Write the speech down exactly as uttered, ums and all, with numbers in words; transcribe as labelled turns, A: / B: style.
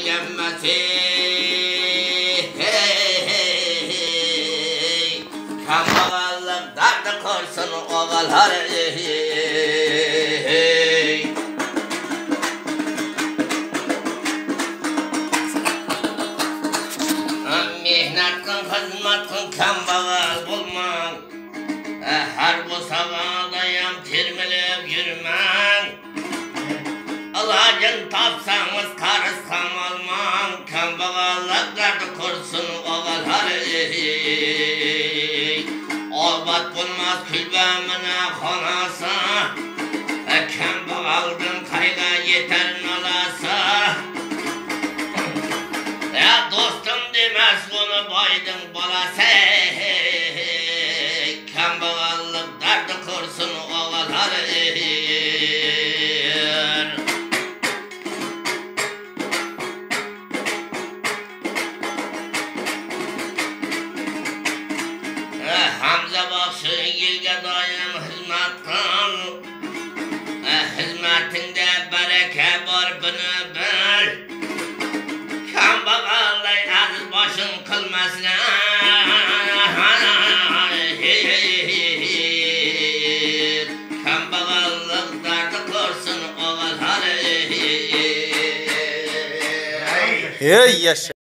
A: gelmesi. Kambağallık dardı korsun oğullar. Mehnatin hizmetin kambağal bulman. Her bu savadayam termelep yürümen. Alacın tapsanız karıskan olman. Kambağallık dardı korsun oğullar. Olbat bulmaz külbemine konasa. Kambağaldın kayga yeter nalasa. Ya dostum demez bunu baydın balası. Kambağallık dardı korsun oğullar. Hamza bakşı yilge daim hizmetten. Hizmetinde bereke var bunu bil. Kambağallay aziz başın kılmasına. Kambağallık dardı korsun oğullar.
B: Hey yaşa.